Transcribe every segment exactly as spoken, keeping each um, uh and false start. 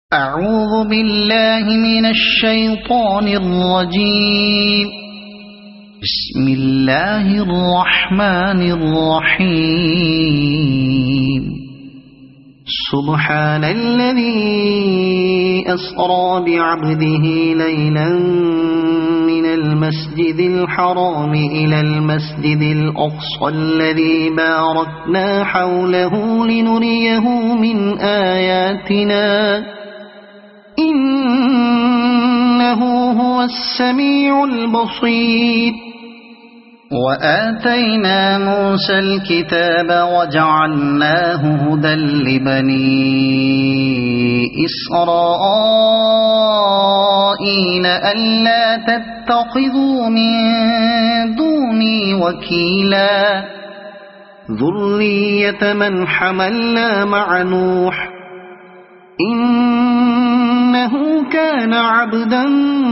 أعوذ بالله من الشيطان الرجيم. بسم الله الرحمن الرحيم. سبحان الذي أسرى بعبده ليلا من المسجد الحرام إلى المسجد الأقصى الذي باركنا حوله لنريه من آياتنا إنه هو السميع البصير. وآتينا موسى الكتاب وجعلناه هدى لبني إسرائيل ألا تتخذوا من دوني وكيلا ذرية من حملنا مع نوح إنه كان عبدا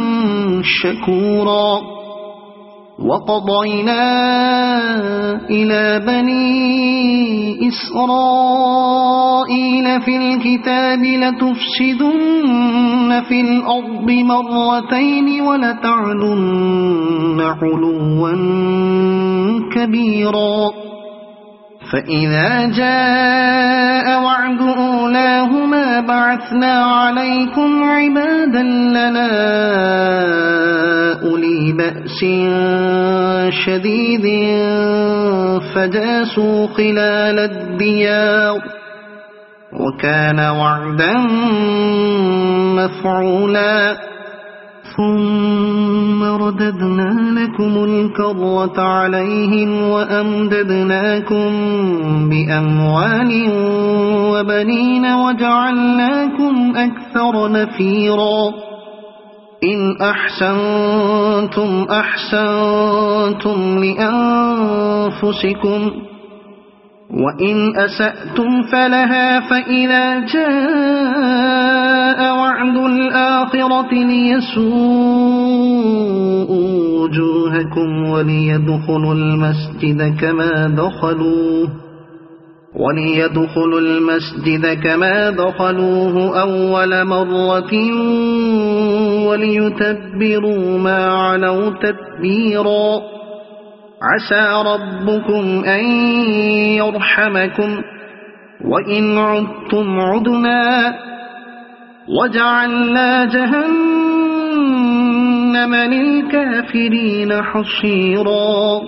شكورا. وقضينا إلى بني إسرائيل في الكتاب لتفسدن في الأرض مرتين ولتعلن علوا كبيرا. فإذا جاء وعد أولاهما بعثنا عليكم عبادا لنا أولي بأس شديد فجاسوا خلال الديار وكان وعدا مفعولا. ثم رددنا لكم الكرة عليهم وأمددناكم بأموال وبنين وجعلناكم أكثر نفيرا. إن أحسنتم أحسنتم لأنفسكم وإن أسأتم فلها. فإذا جاء وعد الآخرة ليسوءوا وجوهكم وليدخلوا المسجد كما دخلوه وليدخلوا المسجد كما دخلوه أول مرة وليتبروا ما علوا تتبيرا. عسى ربكم أن يرحمكم وإن عدتم عدنا وجعلنا جهنم للكافرين حصيرا.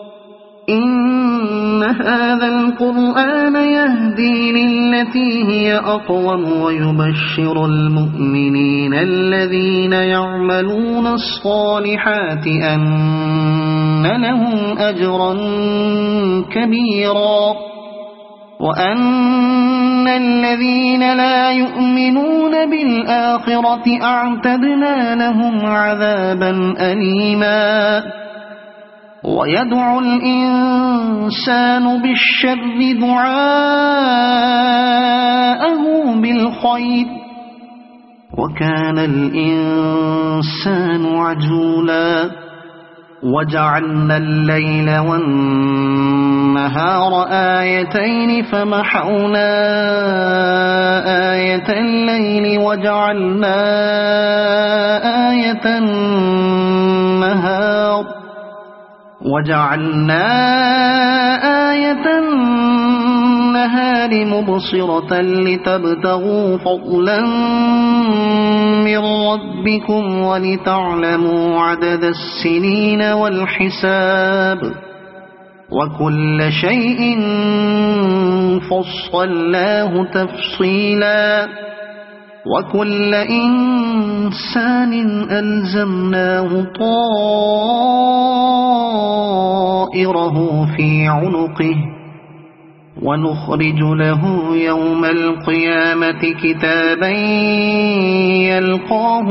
إن هذا القرآن يهدي للتي هي أقوم ويبشر المؤمنين الذين يعملون الصالحات أن لهم أجرا كبيرا وأن الذين لا يؤمنون بالآخرة أعتدنا لهم عذابا أليما. ويدعو الإنسان بالشر دعاءه بالخير وكان الإنسان عجولا. وجعلنا الليل والنهار آيتين فمحونا آية الليل وجعلنا آية النهار وجعلنا آية النهار مبصرة لتبتغوا فضلا من ربكم ولتعلموا عدد السنين والحساب وكل شيء فصلناه تفصيلا. وكل إنسان ألزمناه طائره في عنقه ونخرج له يوم القيامة كتابا يلقاه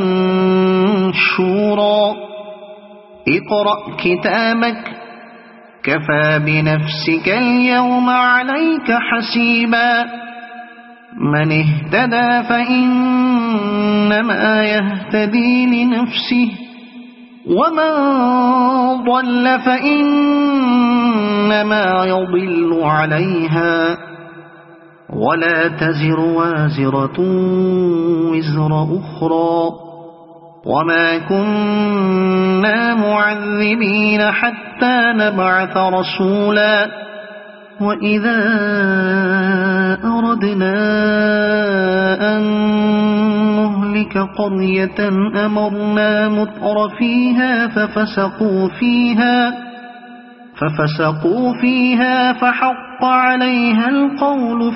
منشورا. اقرأ كتابك كفى بنفسك اليوم عليك حسيبا. من اهتدى فإنما يهتدي لنفسه ومن ضل فإنما يضل عليها ولا تزر وازرة وزر أخرى وما كنا معذبين حتى نبعث رسولا وإذا أردنا أن نهلك قرية أمرنا متر فيها ففسقوا فيها ففسقوا فيها فحق عليها القول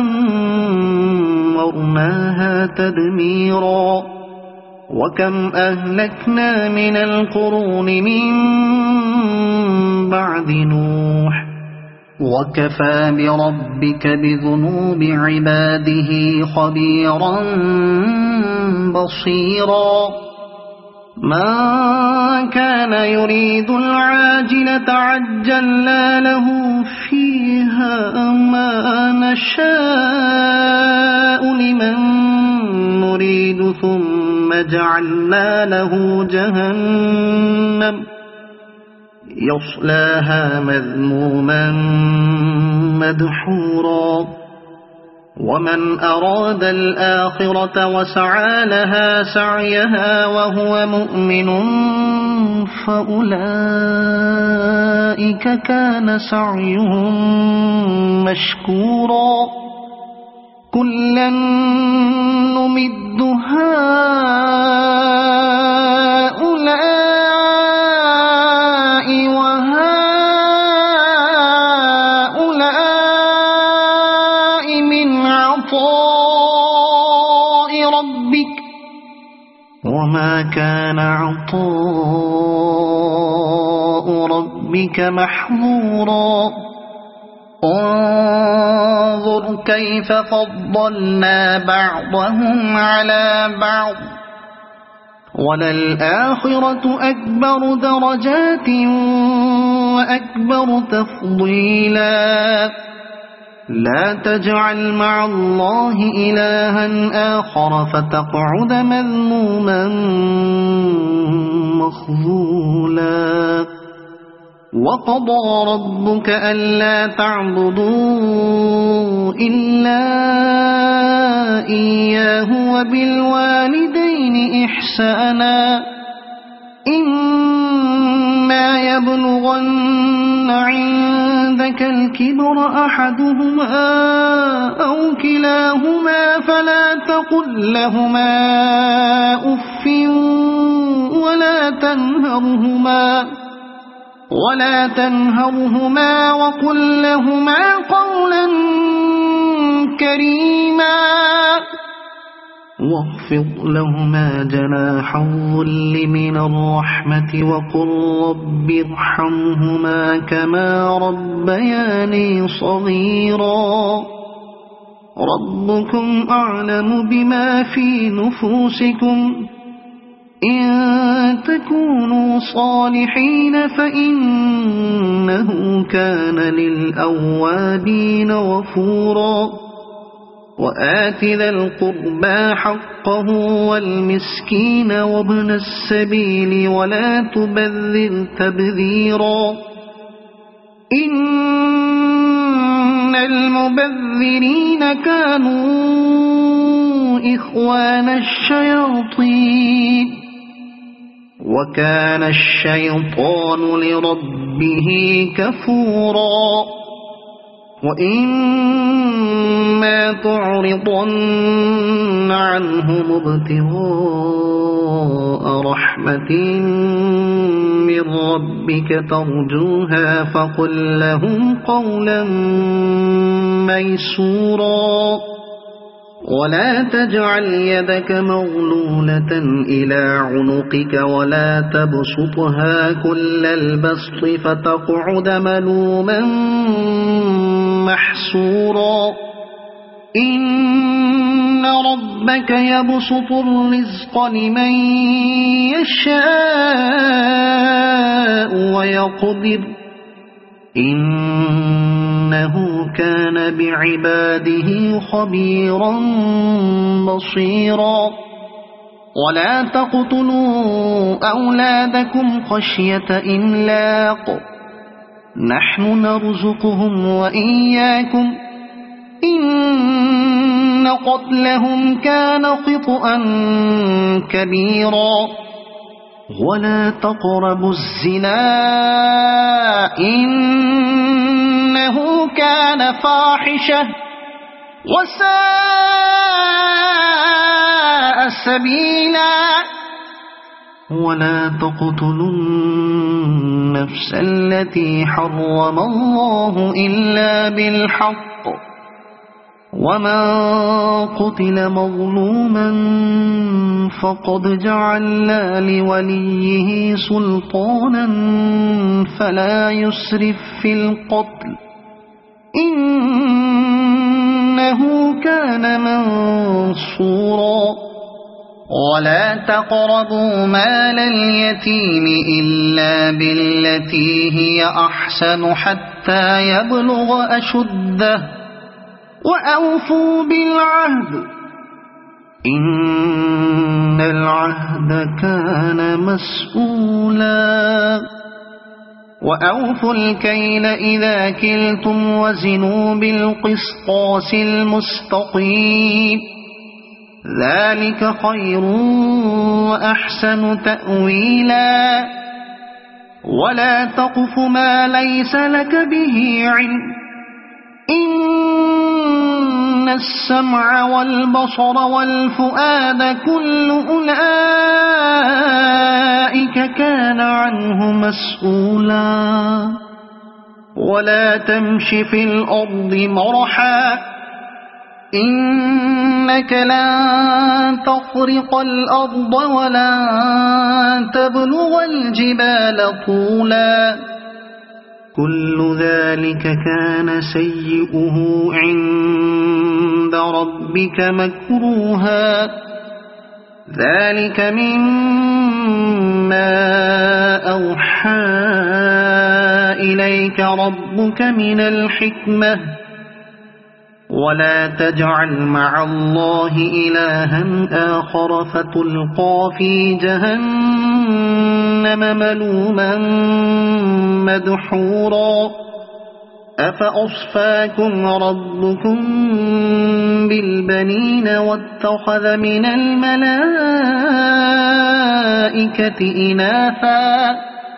فدمرناها تدميرا وكم أهلكنا من القرون من بعد نوح وكفى بربك بذنوب عباده خبيرا بصيرا من كان يريد العاجلة عجلنا له فيها ما نشاء لمن نريد ثم جعلنا له جهنم يصلاها مذموما مدحورا ومن أراد الآخرة وسعى لها سعيها وهو مؤمن فأولئك كان سعيهم مشكورا كلا نمد هؤلاء وهؤلاء من عطاء ربك وما كان عطاء ربك محظورا انظر كيف فضلنا بعضهم على بعض وللآخرة أكبر درجات وأكبر تفضيلا لا تجعل مع الله إلها آخر فتقعد مذموما مخذولا وقضى ربك ألا تعبدوا إلا إياه وبالوالدين إحسانا إما يبلغن عندك الكبر أحدهما أو كلاهما فلا تقل لهما أف ولا تنهرهما ولا تنهرهما وقل لهما قولا كريما واخفض لهما جناح الذل من الرحمة وقل رب ارحمهما كما ربياني صغيرا ربكم أعلم بما في نفوسكم إن تكونوا صالحين فإنه كان للأوابين غفورا وآت ذا القربى حقه والمسكين وابن السبيل ولا تبذر تبذيرا إن المبذرين كانوا إخوان الشياطين وكان الشيطان لربه كفورا وإما تعرضن عنهم ابتغاء رحمة من ربك ترجوها فقل لهم قولا ميسورا ولا تجعل يدك مغلولة إلى عنقك ولا تبسطها كل البسط فتقعد ملوما محسورا إن ربك يبسط الرزق لمن يشاء ويقدر إنه كان بعباده خبيرا بصيرا ولا تقتلوا أولادكم خشية إملاق نحن نرزقهم وإياكم إن قتلهم كان خطأ كبيرا ولا تقربوا الزنا إنه كان فاحشة وساء سبيلا ولا تقتلوا النفس التي حرم الله إلا بالحق ومن قتل مظلوما فقد جعلنا لوليه سلطانا فلا يسرف في القتل إنه كان منصورا ولا تقربوا مال اليتيم إلا بالتي هي أحسن حتى يبلغ أشده وأوفوا بالعهد إن العهد كان مسؤولا وأوفوا الكيل إذا كلتم وزنوا بالقسطاس المستقيم ذلك خير وأحسن تأويلا ولا تقف ما ليس لك به علم إن السمع والبصر والفؤاد كل أولئك كان عنه مسؤولا ولا تمش في الأرض مرحا إنك لن تخرق الأرض ولن تبلغ الجبال طولا كل ذلك كان سيئه عند ربك مكروها ذلك مما أوحى إليك ربك من الحكمة ولا تجعل مع الله إلها آخر فتلقى في جهنم ملوما مدحورا أفأصفاكم ربكم بالبنين واتخذ من الملائكة إناثا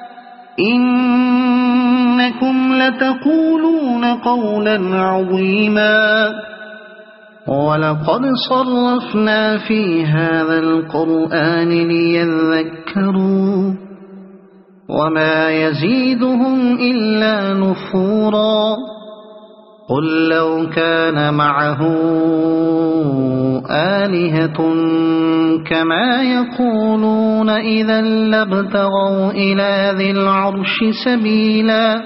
إنكم لتقولون قولا عظيما ولقد صرفنا في هذا القرآن ليذكروا وما يزيدهم إلا نفورا قل لو كان معه آلهة كما يقولون إذا لابتغوا إلى ذي العرش سبيلا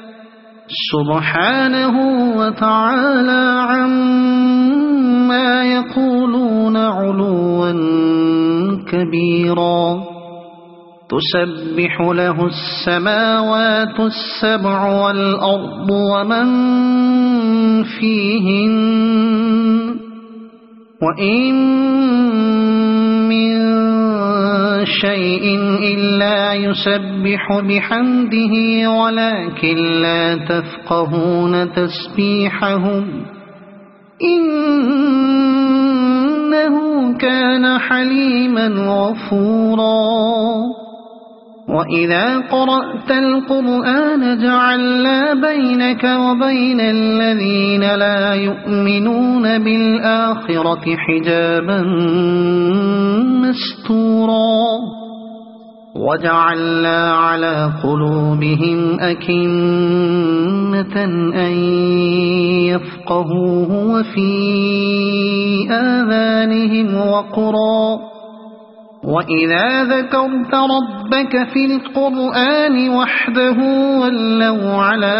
سبحانه وتعالى عما يقولون علوا كبيرا تسبح له السماوات السبع والأرض ومن فيهن وإن من شيء إلا يسبح بحمده ولكن لا تفقهون تسبيحهم إنه كان حليما غفورا وإذا قرأت القرآن جعلنا بينك وبين الذين لا يؤمنون بالآخرة حجابا مستورا وجعلنا على قلوبهم أكنة أن يفقهوه وفي آذانهم وقرا وإذا ذكرت ربك في القرآن وحده ولوا على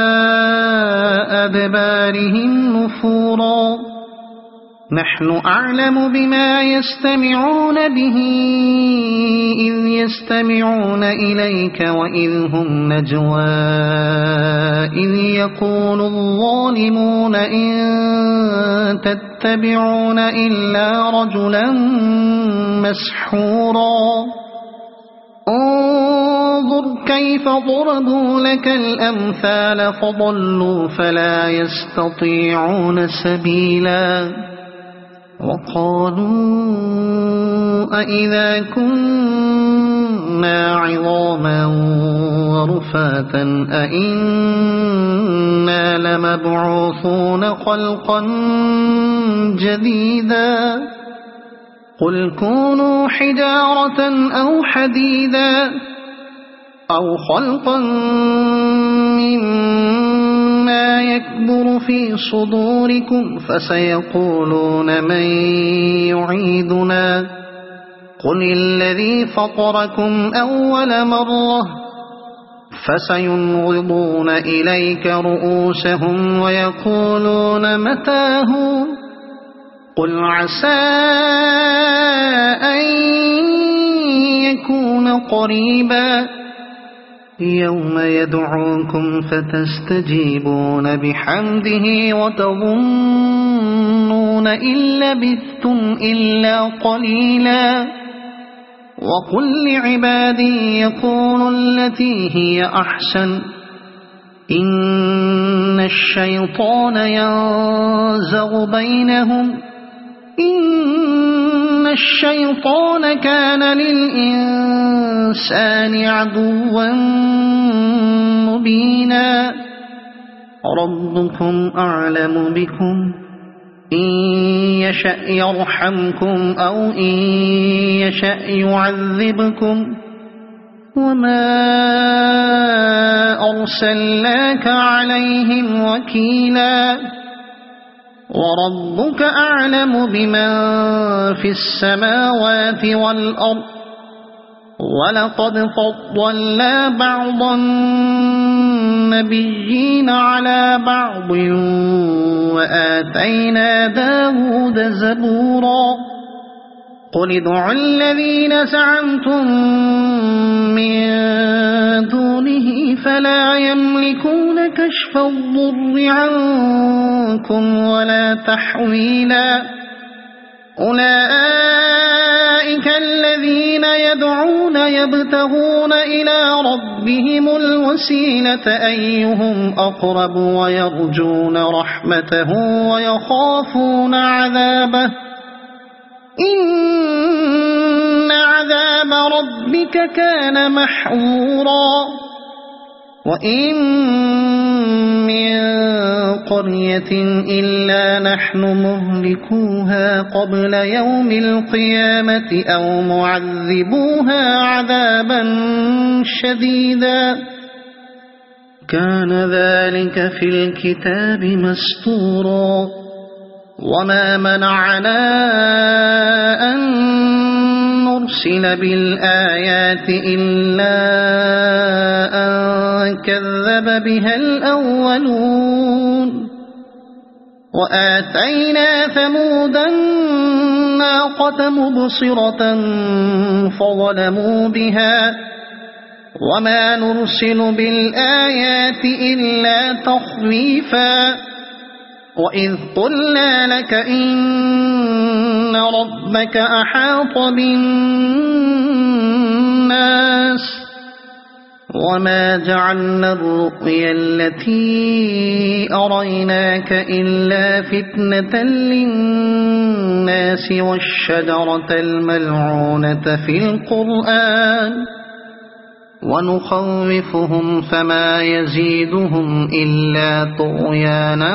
أدبارهم نفورا نحن أعلم بما يستمعون به إذ يستمعون إليك وإذ هم نجوى إذ يقول الظالمون إن تتبعون إلا رجلا مسحورا انظر كيف ضربوا لك الأمثال فضلوا فلا يستطيعون سبيلا وقالوا أإذا كنا عظاما ورفاتا أإنا لمبعوثون خلقا جديدا قل كونوا حجارة أو حديدا أو خلقا مما يكبر في صدوركم فسيقولون من يعيدنا قل الذي فطركم أول مرة فسينغضون إليك رؤوسهم ويقولون متاه قل عسى أن يكون قريبا يوم يدعوكم فتستجيبون بحمده وتظنون إن لبثتم إلا قليلا وقل لعبادي يقولوا التي هي أحسن إن الشيطان ينزغ بينهم إن الشيطان كان للإنسان عدوا مبينا ربكم أعلم بكم إن يشأ يرحمكم أو إن يشأ يعذبكم وما أرسلناك عليهم وكيلا وربك أعلم بمن في السماوات والأرض ولقد فضلنا بعض النبيين على بعض وآتينا داود زبورا قل ادعوا الذين زعمتم من دونه فلا يملكون كشف الضر عنكم ولا تحويلا أولئك الذين يدعون يبتغون إلى ربهم الوسيلة أيهم أقرب ويرجون رحمته ويخافون عذابه إن عذاب ربك كان محظورا وإن من قرية إلا نحن مهلكوها قبل يوم القيامة أو معذبوها عذابا شديدا كان ذلك في الكتاب مسطورا وما منعنا أن نرسل بالآيات إلا أن كذب بها الأولون وآتينا ثمود الناقة مبصرة فظلموا بها وما نرسل بالآيات إلا تخويفا وإذ قلنا لك إن ربك أحاط بالناس وما جعلنا الرؤيا التي أريناك إلا فتنة للناس والشجرة الملعونة في القرآن ونخوفهم فما يزيدهم إلا طغيانا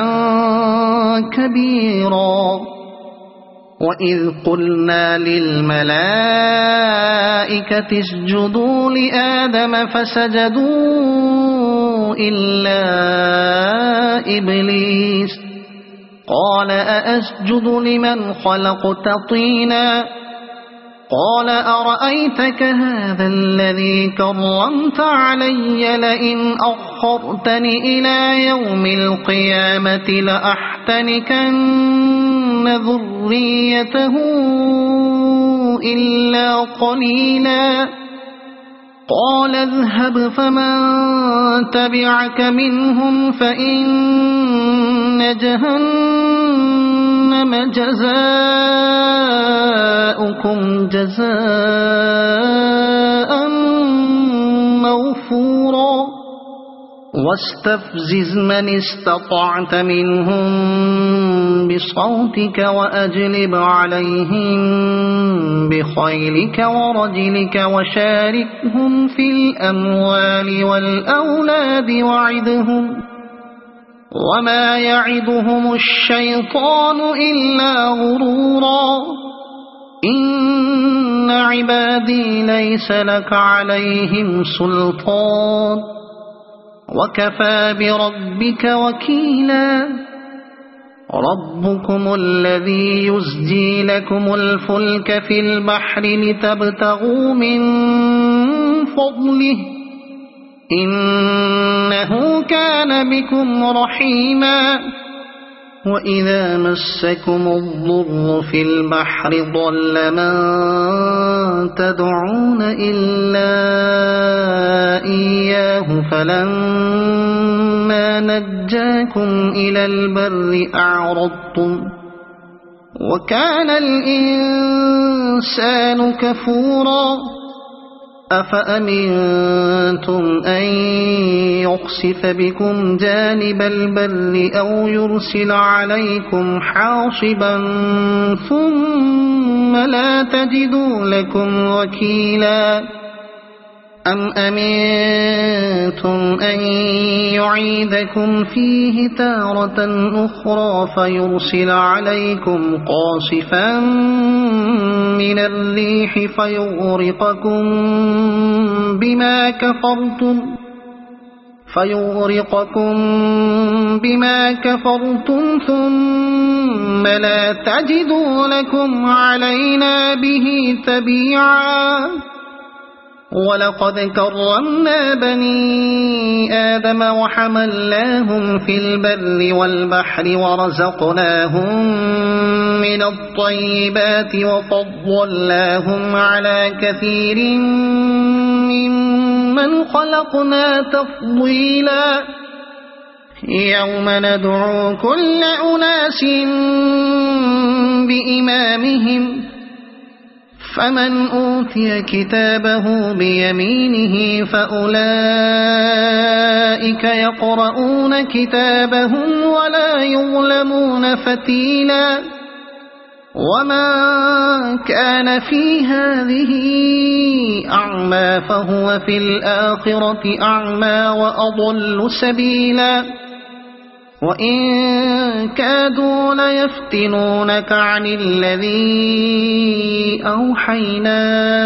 كبيرا وإذ قلنا للملائكة اسجدوا لآدم فسجدوا إلا إبليس قال أأسجد لمن خلقت طينا قال أرأيتك هذا الذي كرمت علي لئن أخرتني إلى يوم القيامة لأحتنكن ذريته إلا قليلا قال اذهب فمن تبعك منهم فإن جهنم جزاؤكم جزاء موفورا واستفزز من استطعت منهم بصوتك وأجلب عليهم بخيلك ورجلك وشاركهم في الأموال والأولاد وعدهم وما يعدهم الشيطان إلا غرورا إن عبادي ليس لك عليهم سلطان وكفى بربك وكيلا ربكم الذي يزجي لكم الفلك في البحر لتبتغوا من فضله إنه كان بكم رحيما وإذا مسكم الضر في البحر ضل من تدعون إلا إياه فلما نجاكم إلى البر أعرضتم وكان الإنسان كفورا أفأمنتم أن يخسف بكم جانب البر أو يرسل عليكم حاصبا ثم لا تجدوا لكم وكيلا أم أمنتم أن يعيدكم فيه تارة أخرى فيرسل عليكم قاصفا من الريح فيغرقكم بما كفرتم فيغرقكم بما كفرتم ثم لا تجدوا لكم علينا به تبيعا ولقد كرمنا بني آدم وحملناهم في البر والبحر ورزقناهم من الطيبات وفضلناهم على كثير ممن خلقنا تفضيلا يوم ندعو كل أناس بإمامهم فمن أوتي كتابه بيمينه فأولئك يقرؤون كتابهم ولا يظلمون فتيلا وما كان في هذه أعمى فهو في الآخرة أعمى وأضل سبيلا وإن كادوا ليفتنونك عن الذي أوحينا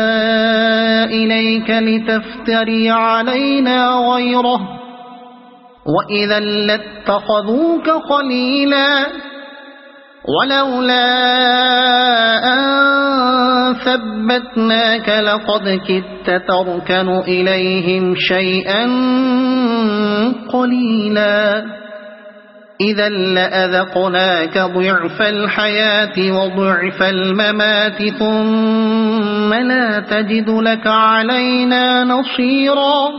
إليك لتفتري علينا غيره وإذا لاتخذوك خليلا ولولا أن ثبتناك لقد كدت تركن إليهم شيئا قليلا إذا لأذقناك ضعف الحياة وضعف الممات ثم لا تجد لك علينا نصيرا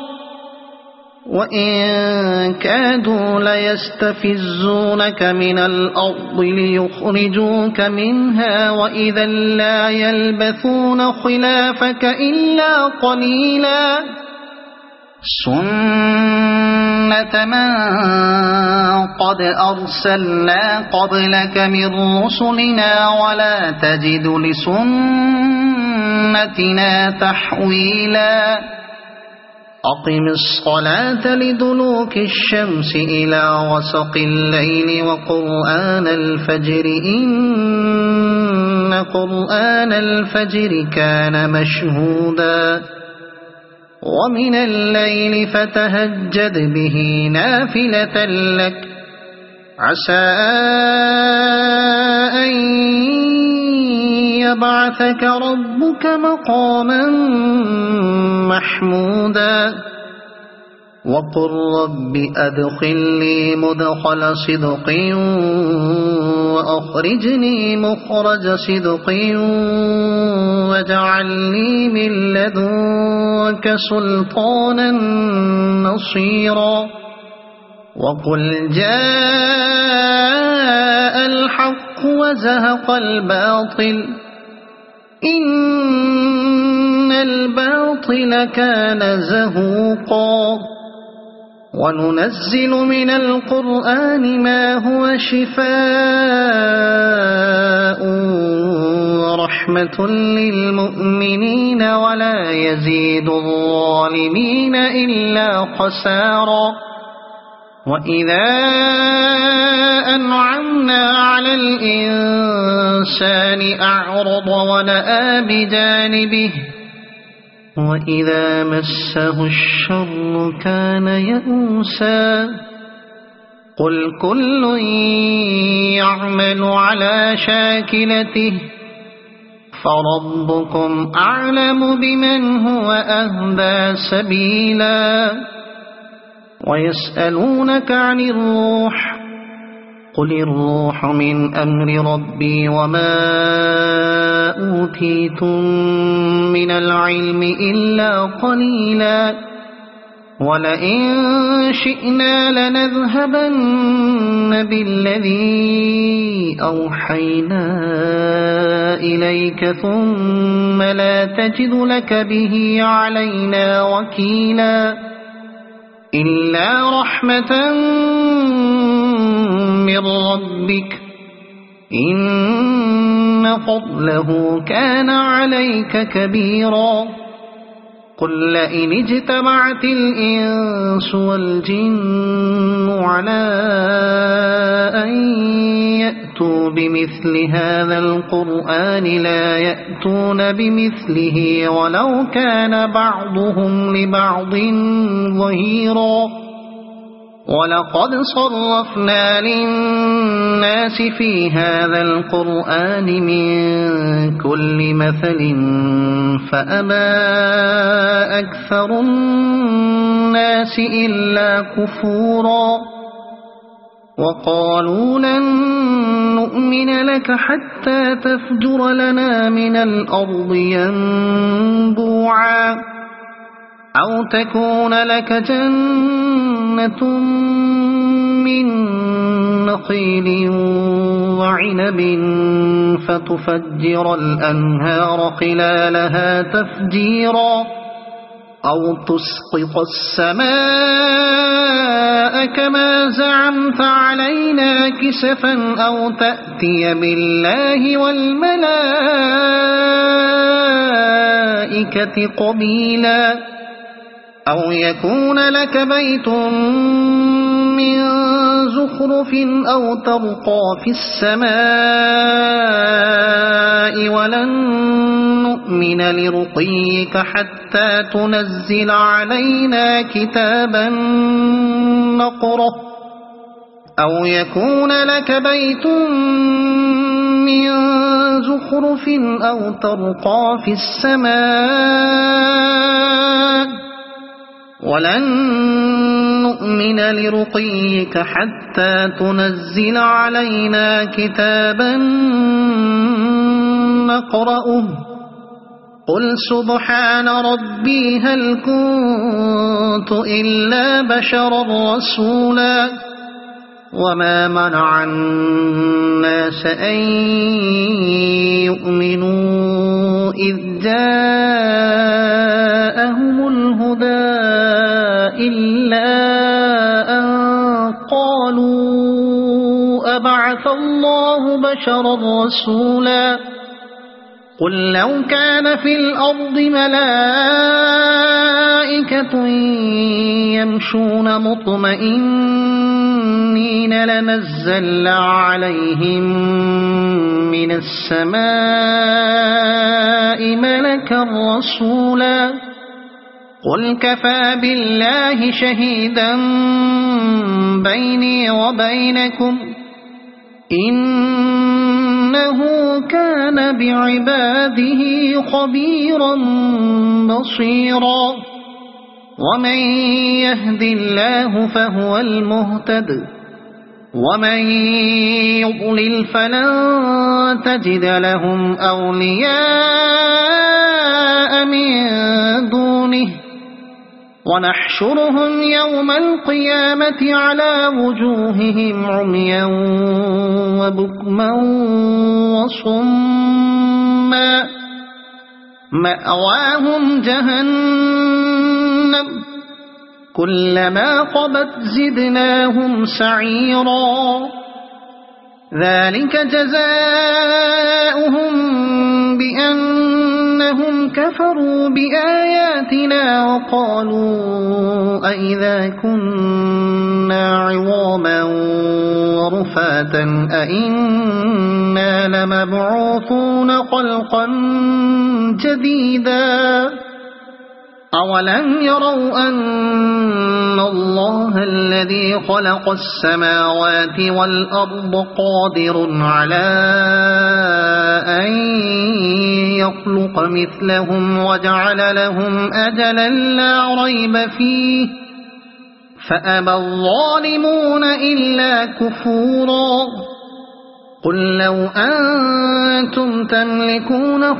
وإن كادوا ليستفزونك من الأرض ليخرجوك منها وإذا لا يلبثون خلافك إلا قليلا سنة من قد أرسلنا قبلك من رسلنا ولا تجد لسنتنا تحويلا أقم الصلاة لدلوك الشمس إلى غسق الليل وقرآن الفجر إن قرآن الفجر كان مشهودا ومن الليل فتهجد به نافلة لك عسى أن يبعثك ربك مقاما محمودا وقل رب أدخلني مدخل صدق وأخرجني مخرج صدق واجعلني من لدنك سلطانا نصيرا وقل جاء الحق وزهق الباطل إن الباطل كان زهوقا وننزل من القرآن ما هو شفاء ورحمة للمؤمنين ولا يزيد الظالمين إلا خسارا وإذا أنعمنا على الإنسان أعرض ونأى بجانبه وإذا مسه الشر كان يئوسا قل كل يعمل على شاكلته فربكم أعلم بمن هو أهدى سبيلا ويسألونك عن الروح قل الروح من أمر ربي وما أوتيتم من العلم إلا قليلا ولئن شئنا لنذهبن بالذي أوحينا إليك ثم لا تجد لك به علينا وكيلا إلا رحمة من ربك إن فضله كان عليك كبيرا قل لئن اجتمعت الإنس والجن على أن يأتوا بمثل هذا القرآن لا يأتون بمثله ولو كان بعضهم لبعض ظهيرا ولقد صرفنا للناس في هذا القرآن من كل مثل فأبى أكثر الناس إلا كفورا وقالوا لن نؤمن لك حتى تفجر لنا من الأرض ينبوعا أو تكون لك جنة من نخيل وعنب فتفجر الأنهار خلالها تفجيرا أو تسقط السماء كما زعمت علينا كسفا أو تأتي بالله والملائكة قبيلا أو يكون لك بيت من زخرف أو ترقى في السماء ولن نؤمن لرقيك حتى تنزل علينا كتابا نقرأه أو يكون لك بيت من زخرف أو ترقى في السماء ولن نؤمن لرقيك حتى تنزل علينا كتابا نقرأه قل سبحان ربي هل كنت إلا بشرا رسولا وما منع الناس أن يؤمنوا إذ جاءهم الهدى إلا أن قالوا أبعث الله بشرا رسولا قل لو كان في الأرض ملائكة يمشون مطمئنين لنزلنا عليهم من السماء ملكا رسولا قل كفى بالله شهيدا بيني وبينكم إنه كان بعباده خبيرا بصيرا ومن يهد الله فهو المهتد ومن يضلل فلن تجد لهم أولياء من دونه ونحشرهم يوم القيامة على وجوههم عميا وبكما وصما مأواهم جهنم كلما خبت زدناهم سعيرا ذلك جزاؤهم بأنهم كفروا بآياتنا وقالوا أئذا كنا عظاما ورفاتا أئنا لمبعوثون خلقا جديدا أولم يروا أن الله الذي خلق السماوات والأرض قادر على أن يخلق مثلهم وجعل لهم أجلا لا ريب فيه فأبى الظالمون إلا كفورا قل لو أنتم تملكون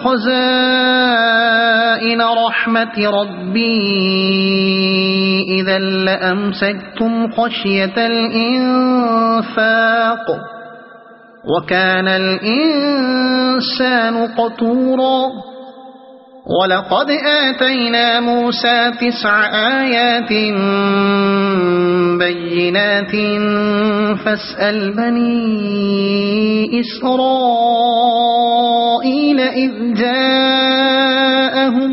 خزائن رحمة ربي إذا لأمسكتم خشية الإنفاق وكان الإنسان قتورا ولقد آتينا موسى تسع آيات بينات فاسأل بني إسرائيل إذ جاءهم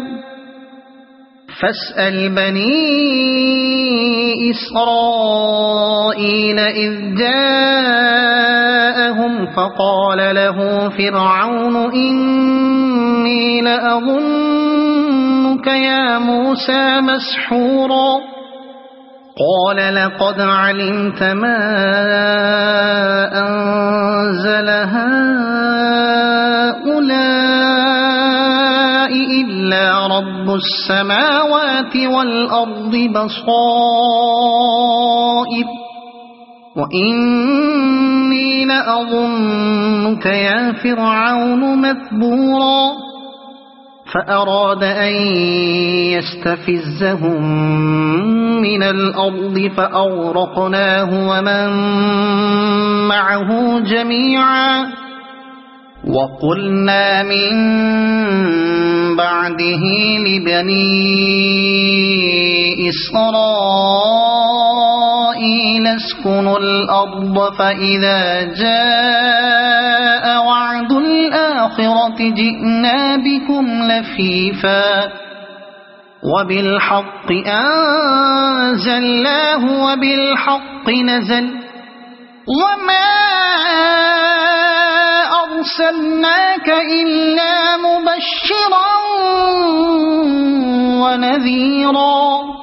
فاسأل بني إسرائيل إذ جاءهم فقال له فرعون إني لأظنك يا موسى مسحورا قال لقد علمت ما أنزل هؤلاء إلا رب السماوات والأرض بصائر وإني لأظنك يا فرعون مثبورا فأراد أن يستفزهم من الأرض فأغرقناه ومن معه جميعا وقلنا من بعده لبني إسرائيل اسكنوا الأرض فإذا جاء وعد الآخرة جئنا بكم لفيفا وبالحق أنزلناه وبالحق نزل وما أرسلناك إلا مبشرا ونذيرا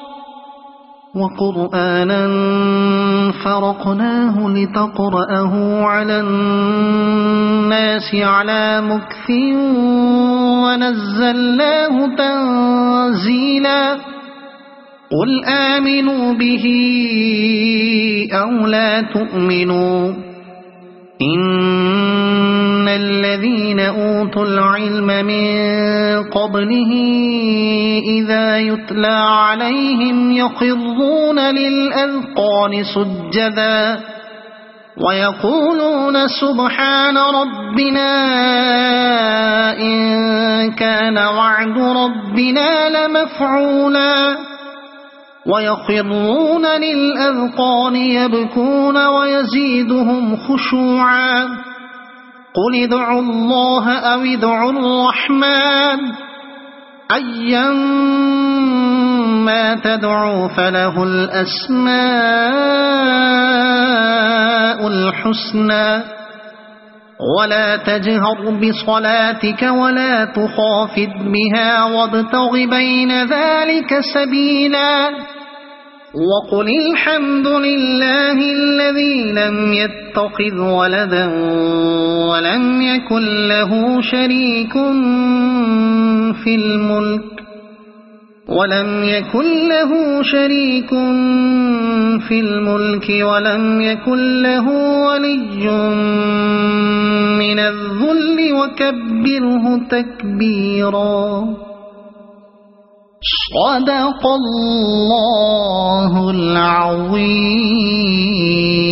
وقرآنا فرقناه لتقرأه على الناس على مكث ونزلناه تنزيلا قل آمنوا به أو لا تؤمنوا إن الذين أوتوا العلم من قبله إذا يتلى عليهم يخرون للأذقان سجدا ويقولون سبحان ربنا إن كان وعد ربنا لمفعولا ويخرون للأذقان يبكون ويزيدهم خشوعا قل ادعوا الله أو ادعوا الرحمن أيما تدعوا فله الأسماء الحسنى ولا تجهر بصلاتك ولا تخافت بها وابتغ بين ذلك سبيلا وقل الحمد لله الذي لم يتخذ ولدا ولم يكن له شريك في الملك ولم يكن له شريك في الملك ولم يكن له ولي من الذل وكبره تكبيرا صدق الله العظيم.